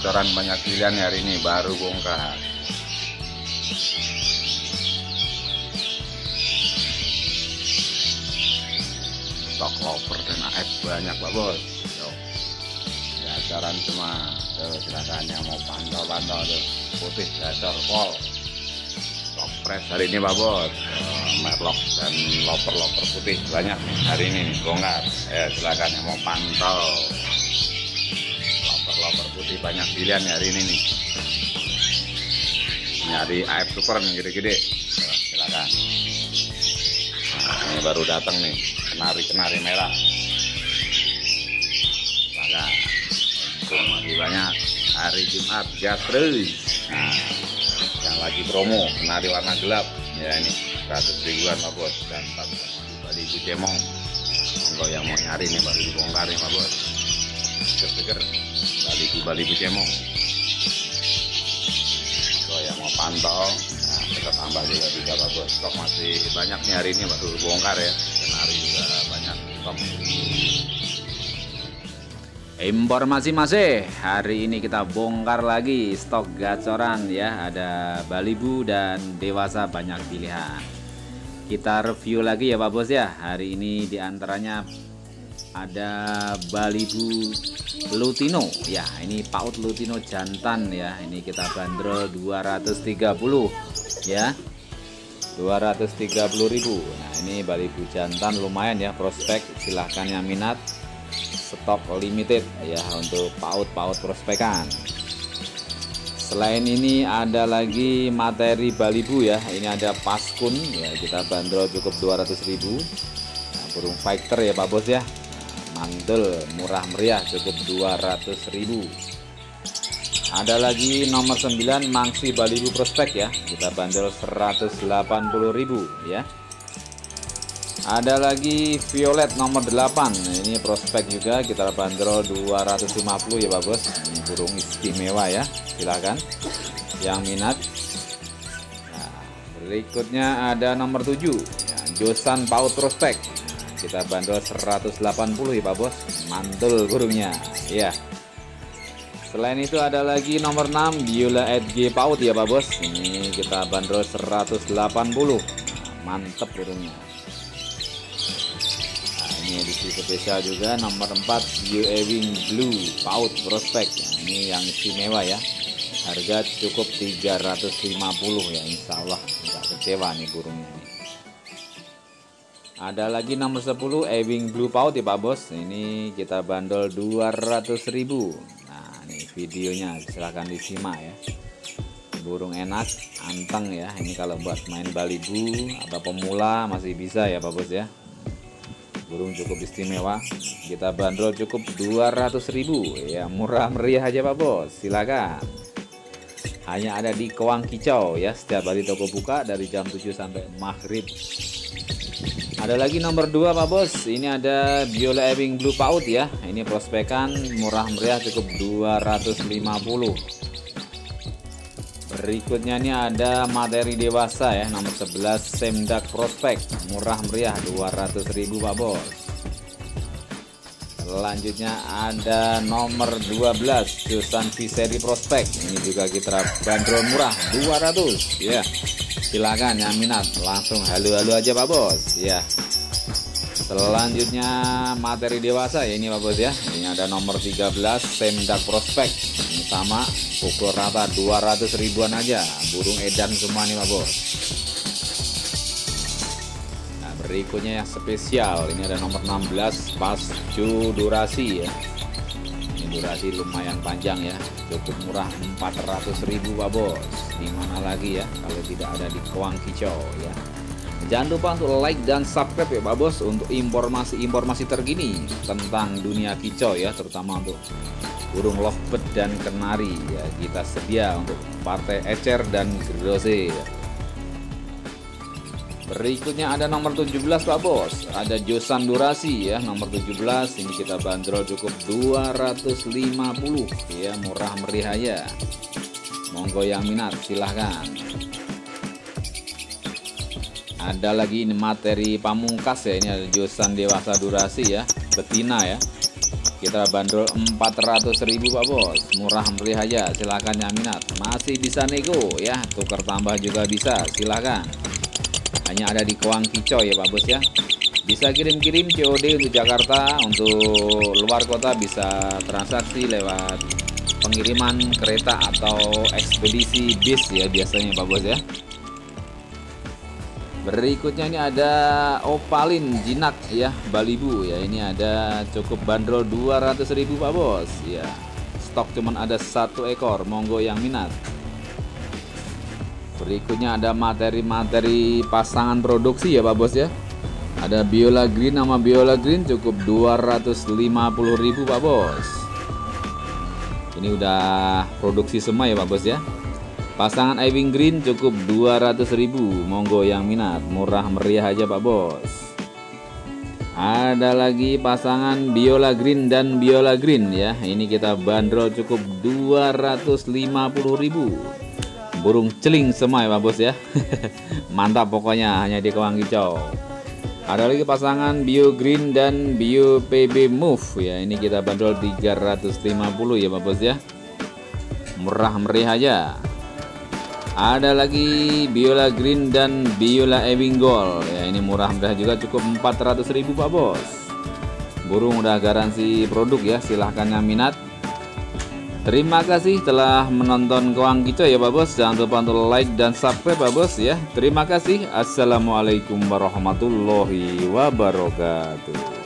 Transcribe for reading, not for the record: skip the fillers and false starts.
gacoran banyak pilihan hari ini, baru bongkar. Stok loper dan AF banyak Pak Bos. Tuh, gacoran cuma tuh, silakan yang mau pantau-pantau tuh, putih gacor pol. Stok press hari ini Pak Bos. Merlock dan loper-loper putih banyak nih hari ini nih, bongkar. Ya silakan yang mau pantau. Loper putih banyak pilihan hari ini nih. Nyari AF super nih gede-gede. Silakan. Nah, ini baru datang nih, kenari merah. Silakan. Untung lagi banyak. Hari Jumat gas terus. Nah, yang lagi promo kenari warna gelap. Ya ini 100 ribuan Pak Bos, dan 4,5 cemong. Kalau yang mau nyari nih baru dibongkar nih Pak Bos. Seger-seger. Baliku cemong. Kalau yang mau pantau, nah, kita tambah juga bisa Pak Bos. Stok masih banyak nih hari ini, baru bongkar ya. Kenari juga banyak stok. Informasi masih hari ini kita bongkar lagi stok gacoran ya. Ada Balibu dan dewasa banyak pilihan. Kita review lagi ya Pak Bos ya. Hari ini diantaranya ada Balibu Lutino ya, ini paut Lutino jantan ya. Ini kita bandrol 230 ya, 230.000. Nah ini Balibu jantan lumayan ya, prospek. Silahkan yang minat, stok limited ya untuk paut-paut prospekan. Selain ini ada lagi materi Balibu ya. Ini ada paskun ya, kita bandrol cukup 200.000. Nah, burung fighter ya Pak Bos ya. Mantul murah meriah cukup 200.000. Ada lagi nomor 9 Mangsi Balibu prospek ya, kita bandrol 180.000 ya. Ada lagi violet nomor 8, ini prospek juga, kita bandrol 250 ya Pak Bos. Ini burung istimewa ya, silahkan yang minat. Nah, berikutnya ada nomor 7 ya, Josan paut prospek, kita bandrol 180 ya Pak Bos. Mantul burungnya ya. Selain itu ada lagi nomor 6 Biola EDG paut ya Pak Bos. Ini kita bandrol 180. Mantep burungnya. Nah, ini edisi spesial juga nomor 4 Bio Ewing Blue paut prospek. Ini yang istimewa ya. Harga cukup 350 ya. Insya Allah nggak kecewa nih burungnya nih. Ada lagi nomor 10 Ewing Blue paut ya Pak Bos. Ini kita bandol 200.000. Nah ini videonya silahkan disimak ya. Burung enak, anteng ya. Ini kalau buat main Balibu atau pemula masih bisa ya Pak Bos ya. Burung cukup istimewa. Kita bandol cukup 200.000 ya, murah meriah aja Pak Bos. Silakan. Hanya ada di Kewang Kicau ya. Setiap hari toko buka dari jam 7 sampai maghrib. Ada lagi nomor 2 Pak Bos. Ini ada Biola Ewing Blue paut ya. Ini prospekan murah meriah cukup 250. Berikutnya ini ada materi dewasa ya, nomor 11 Semdak prospek, murah meriah 200.000 Pak Bos. Selanjutnya ada nomor 12 Josan Viseri prospek. Ini juga kita bandrol murah 200 ya. Silakan yang minat langsung halo-halo aja Pak Bos ya. Selanjutnya materi dewasa ya ini Pak Bos ya. Ini ada nomor 13 Semdak prospek. Ini sama pukul rata 200 ribuan aja. Burung edan semua nih Pak Bos. Nah berikutnya yang spesial. Ini ada nomor 16 Pascu durasi ya. Ini durasi lumayan panjang ya. Cukup murah 400.000 Pak Bos. Dimana lagi ya kalau tidak ada di Kewang Kicau ya. Jangan lupa untuk like dan subscribe ya Pak Bos untuk informasi-informasi terkini tentang dunia kicau ya, terutama untuk burung lovebird dan kenari ya. Kita sedia untuk partai ecer dan grose ya. Berikutnya ada nomor 17 Pak Bos. Ada Josan durasi ya, nomor 17 ini kita bandrol cukup 250 ya, murah meriah ya. Monggo yang minat silahkan. Ada lagi ini materi pamungkas ya, ini ada Josan dewasa durasi ya, betina ya. kita bandrol 400.000 Pak Bos, murah meriah aja, silahkan yang minat. Masih bisa nego ya, tukar tambah juga bisa, silahkan. Hanya ada di Kawang Kicau ya Pak Bos ya. Bisa kirim-kirim COD untuk Jakarta, untuk luar kota bisa transaksi lewat pengiriman kereta atau ekspedisi bis ya biasanya Pak Bos ya. Berikutnya ini ada opalin jinak ya, Balibu ya. Ini ada cukup bandrol 200.000 Pak Bos ya. Stok cuman ada 1 ekor, monggo yang minat. Berikutnya ada materi-materi pasangan produksi ya Pak Bos ya. Ada Biola Green sama Biola Green cukup 250.000 Pak Bos. Ini udah produksi semua ya Pak Bos ya. Pasangan Ewing Green cukup 200.000, monggo yang minat, murah meriah aja Pak Bos. Ada lagi pasangan Biola Green dan Biola Green ya. Ini kita bandrol cukup 250.000. Burung celing semua ya Pak Bos ya. Mantap pokoknya, hanya di Kawang Kicau. Ada lagi pasangan Bio Green dan Bio PB Move ya. Ini kita bandrol 350 ya Pak Bos ya. Murah meriah aja. Ada lagi Biola Green dan Biola Ewing Gold ya, ini murah meriah juga, cukup 400.000 Pak Bos. Burung udah garansi produk ya, silahkan yang minat. Terima kasih telah menonton Kawang Kicau ya Pak Bos. Jangan lupa untuk like dan subscribe Pak Bos ya. Terima kasih. Assalamualaikum warahmatullahi wabarakatuh.